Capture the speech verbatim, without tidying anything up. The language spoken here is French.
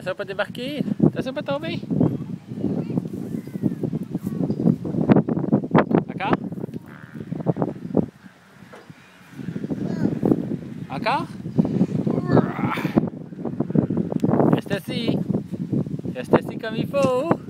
Attention à pas débarquer. Attention à pas tomber. Encore? Encore? Reste assis. Reste assis comme il faut.